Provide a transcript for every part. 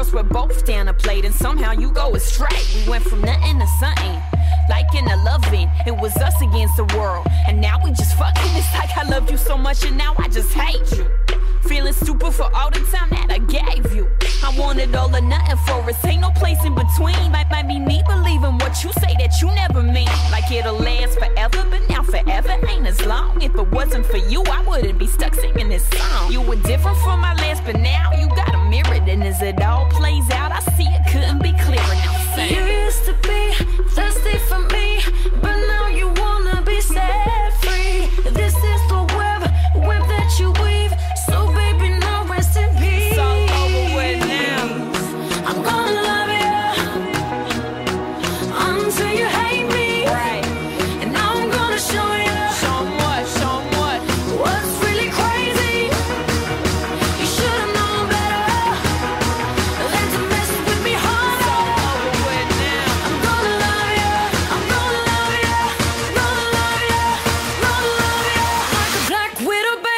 cause we're both down a plate, and somehow you go astray. We went from nothing to something, liking to loving. It was us against the world, and now we just fucking. It's like I loved you so much and now I just hate you. Feeling stupid for all the time that I gave you. I wanted all or nothing for us, ain't no place in between. Might be me believing what you say that you never mean. Like it'll last forever, but now forever ain't as long. If it wasn't for you, I wouldn't be stuck singing this song. You were different from my last, but now you got a mirror. And as it all plays out, I see it couldn't be clearer. Now sing. You used to be thirsty for me, but now you wanna be set free. This is the web that you weave. So baby, now rest in peace. It's all over with now. I'm gonna love you until you hate me. Right. And now I'm gonna show you. Show 'em what, show 'em what. What's really crazy? You should've known better than to mess with me harder. It's all over with now. I'm gonna love you. I'm gonna love you. Gonna love you. Gonna love you like a black widow, baby.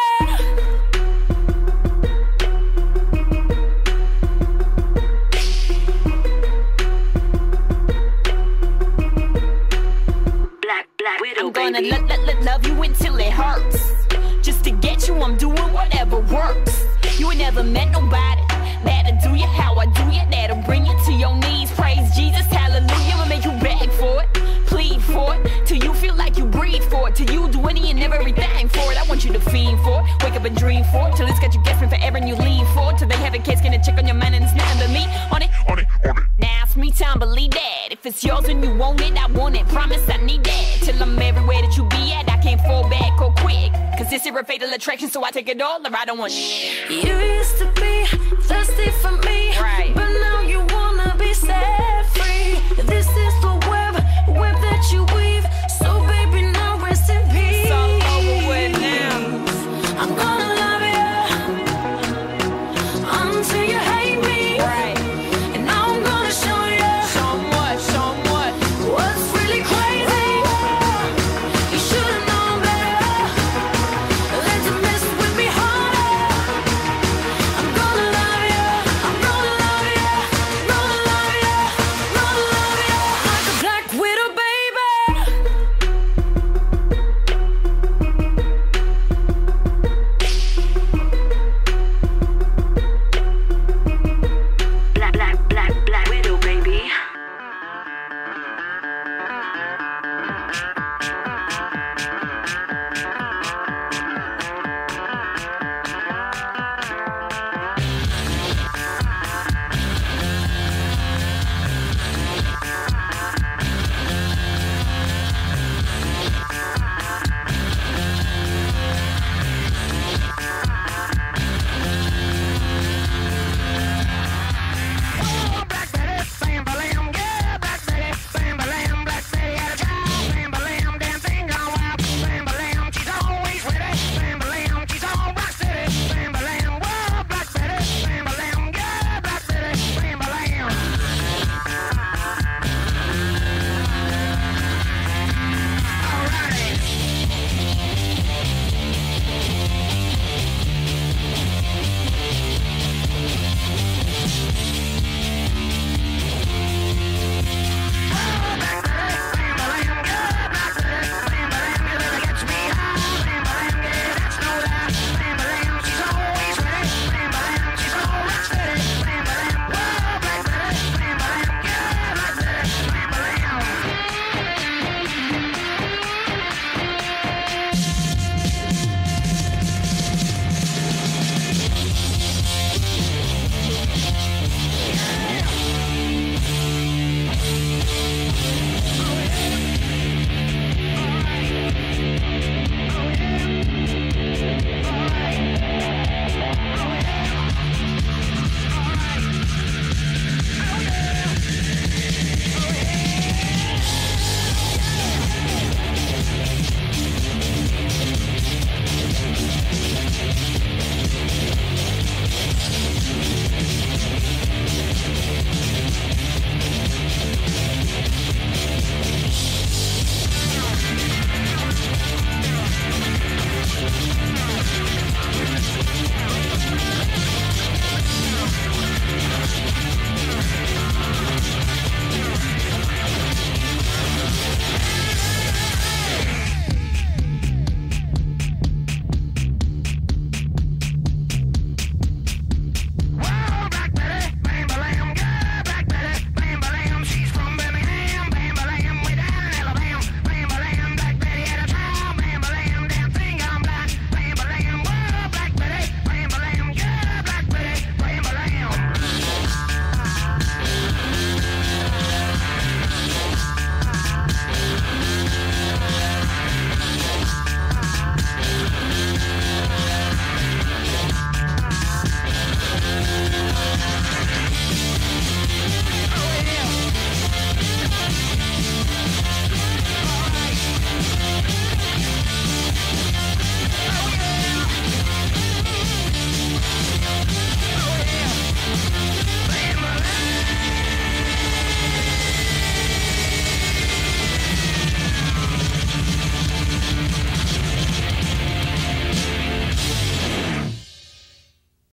Black Widow, I'm gonna baby. love you until it hurts. Just to get you, I'm doing whatever works. You ain't never met nobody that'll do you how I do you, that'll bring you to your knees. Praise Jesus, hallelujah. I'ma make you beg for it, plead for it, till you feel like you breathe for it, till you do any and everything for it. I want you to fiend for it, wake up and dream for it, till it's got you guessing forever and you lean for it, till they have a case, gonna check on your mind and it's nothing but me on it. Now it's me time, believe that. If it's yours and you want it, I want it. Promise I need that. Till I'm everywhere that you be at, I can't fall back or quick. Cause this here a fatal attraction, so I take it all or I don't want shit. You used to be thirsty for me, Right. but now you wanna be sad.